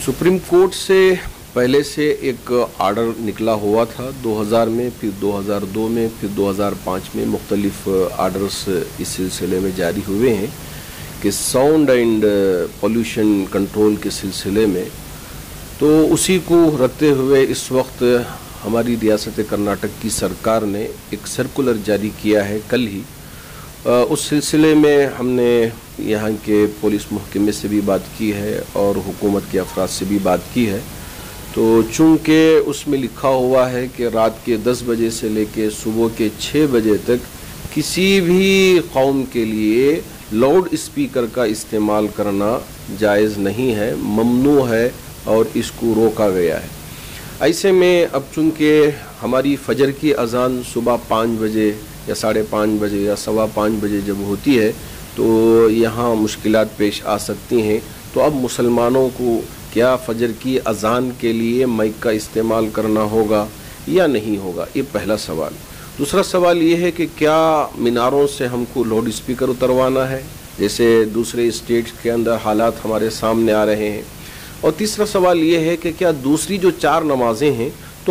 Supreme court से पहले से एक आर्डर निकला हुआ था 2000 में, फिर 2002 में, फिर 2005 में मुख्तलिफ आर्डर्स इस सिलसिले में जारी हुए हैं कि साउंड एंड पोल्यूशन कंट्रोल के सिलसिले में। तो उसी को रखते हुए इस वक्त हमारी रियासत कर्नाटक की सरकार ने एक सर्कुलर जारी किया है कल ही। उस सिलसिले में हमने यहाँ के पुलिस महकमे से भी बात की है और हुकूमत के अफराद से भी बात की है। तो चूँकि उसमें लिखा हुआ है कि रात के 10 बजे से लेकर सुबह के 6 बजे तक किसी भी कौम के लिए लाउड स्पीकर का इस्तेमाल करना जायज़ नहीं है, ममनू है और इसको रोका गया है। ऐसे में अब चूँकि हमारी फजर की अज़ान सुबह 5 बजे या 5:30 बजे या 5:15 बजे जब होती है तो यहाँ मुश्किलात पेश आ सकती हैं। तो अब मुसलमानों को क्या फजर की अज़ान के लिए माइक का इस्तेमाल करना होगा या नहीं होगा, ये पहला सवाल। दूसरा सवाल ये है कि क्या मीनारों से हमको लाउड स्पीकर उतरवाना है, जैसे दूसरे स्टेट्स के अंदर हालात हमारे सामने आ रहे हैं। और तीसरा सवाल ये है कि क्या दूसरी जो 4 नमाज़ें हैं तो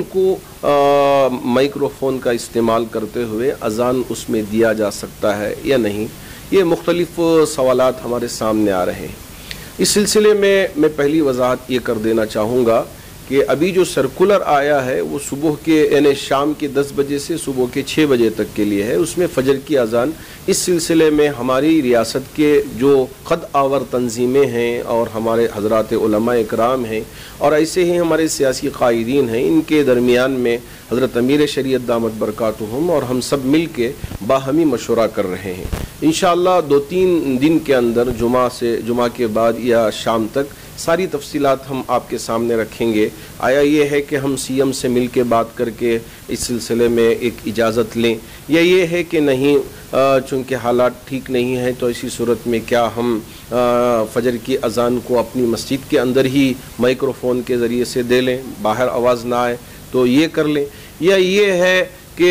उनको माइक्रोफोन का इस्तेमाल करते हुए अज़ान उसमें दिया जा सकता है या नहीं। ये मुख्तलिफ सवालात हमारे सामने आ रहे हैं। इस सिलसिले में मैं पहली वजाहत ये कर देना चाहूँगा कि अभी जो सर्कुलर आया है वो सुबह के यानी शाम के 10 बजे से सुबह के 6 बजे तक के लिए है। उसमें फ़जर की अज़ान इस सिलसिले में हमारी रियासत के जो क़द आवर तंजीमें हैं और हमारे हज़रात उलमा इकराम हैं और ऐसे ही हमारे सियासी क़ायदीन हैं, इनके दरमियान में हज़रत अमीर शरीयत दामत बरकातुहुम और हम सब मिल के बाहमी मशवरा कर रहे हैं। इंशाअल्लाह 2-3 दिन के अंदर जुमा के बाद या शाम तक सारी तफसीलात हम आपके सामने रखेंगे। आया ये है कि हम सीएम से मिल के बात करके इस सिलसिले में एक इजाज़त लें, या ये है कि नहीं चूँकि हालात ठीक नहीं है तो इसी सूरत में क्या हम फजर की अज़ान को अपनी मस्जिद के अंदर ही माइक्रोफोन के ज़रिए से दे लें, बाहर आवाज़ ना आए तो ये कर लें, या ये है कि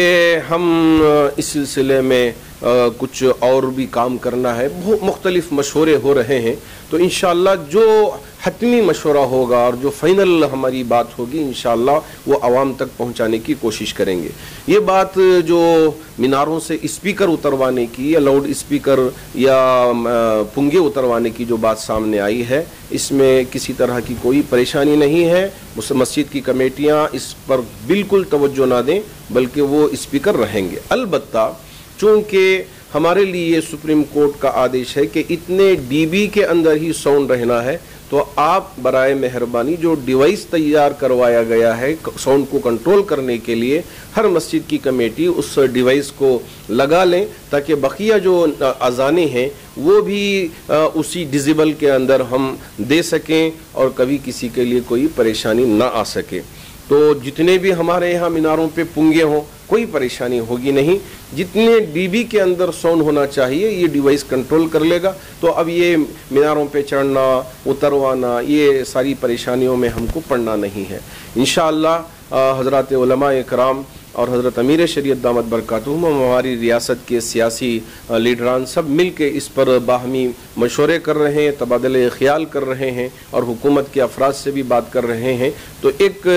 हम इस सिलसिले में कुछ और भी काम करना है। बहुत मुख्तलिफ मशवरे हो रहे हैं। तो इंशाअल्लाह जो हतमी मशवरा होगा और जो फ़ाइनल हमारी बात होगी इंशाअल्लाह वो आवाम तक पहुंचाने की कोशिश करेंगे। ये बात जो मीनारों से स्पीकर उतरवाने की या लाउड स्पीकर या पुंगे उतरवाने की जो बात सामने आई है, इसमें किसी तरह की कोई परेशानी नहीं है। मस्जिद की कमेटियाँ इस पर बिल्कुल तवज्जो ना दें, बल्कि वो स्पीकर रहेंगे। अलबत्ता चूँकि हमारे लिए सुप्रीम कोर्ट का आदेश है कि इतने डीबी के अंदर ही साउंड रहना है, तो आप बराए मेहरबानी जो डिवाइस तैयार करवाया गया है साउंड को कंट्रोल करने के लिए, हर मस्जिद की कमेटी उस डिवाइस को लगा लें ताकि बकिया जो अज़ानें हैं वो भी उसी डिजिबल के अंदर हम दे सकें और कभी किसी के लिए कोई परेशानी ना आ सके। तो जितने भी हमारे यहाँ मीनारों पे पुंगे हों कोई परेशानी होगी नहीं। जितने डीबी के अंदर साउंड होना चाहिए ये डिवाइस कंट्रोल कर लेगा। तो अब ये मीनारों पे चढ़ना उतरवाना ये सारी परेशानियों में हमको पड़ना नहीं है। इंशाअल्लाह हज़रात उलमा इकराम और हज़रत अमीर शरीयत दामत बरकातुहुम हमारी रियासत के सियासी लीडरान सब मिल के इस पर बाहमी मशवरे कर रहे हैं, तबादले ख्याल कर रहे हैं और हुकूमत के अफराद से भी बात कर रहे हैं। तो एक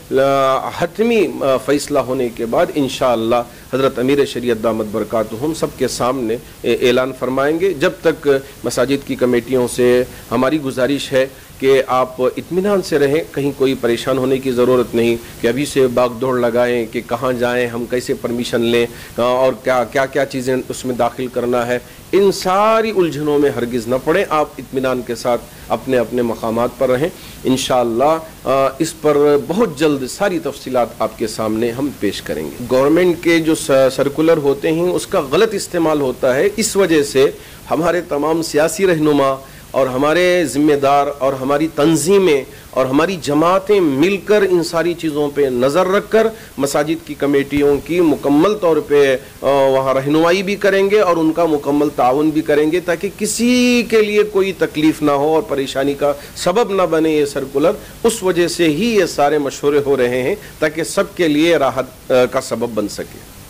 हतमी फ़ैसला होने के बाद इंशाअल्लाह हज़रत अमीर शरीयत दामत बरकातुहुम सब के सामने ऐलान फरमाएंगे। जब तक मसाजिद की कमेटियों से हमारी गुजारिश है कि आप इत्मीनान से रहें, कहीं कोई परेशान होने की ज़रूरत नहीं कि अभी से भाग दौड़ लगाएं कि कहाँ जाएं, हम कैसे परमिशन लें और क्या क्या चीज़ें उसमें दाखिल करना है। इन सारी उलझनों में हरगिज़ न पड़ें। आप इत्मीनान के साथ अपने अपने मकामात पर रहें। इंशाअल्लाह इस पर बहुत जल्द सारी तफसीलात आपके सामने हम पेश करेंगे। गवर्नमेंट के जो सर्कुलर होते हैं उसका गलत इस्तेमाल होता है। इस वजह से हमारे तमाम सियासी रहनुमा और हमारे ज़िम्मेदार और हमारी तंजीमें और हमारी जमातें मिलकर इन सारी चीज़ों पे नज़र रखकर मसाजिद की कमेटियों की मुकम्मल तौर पे वहाँ रहनुमाई भी करेंगे और उनका मुकम्मल ताउन भी करेंगे ताकि किसी के लिए कोई तकलीफ़ ना हो और परेशानी का सबब ना बने ये सर्कुलर। उस वजह से ही ये सारे मशवरे हो रहे हैं ताकि सबके लिए राहत का सबब बन सके।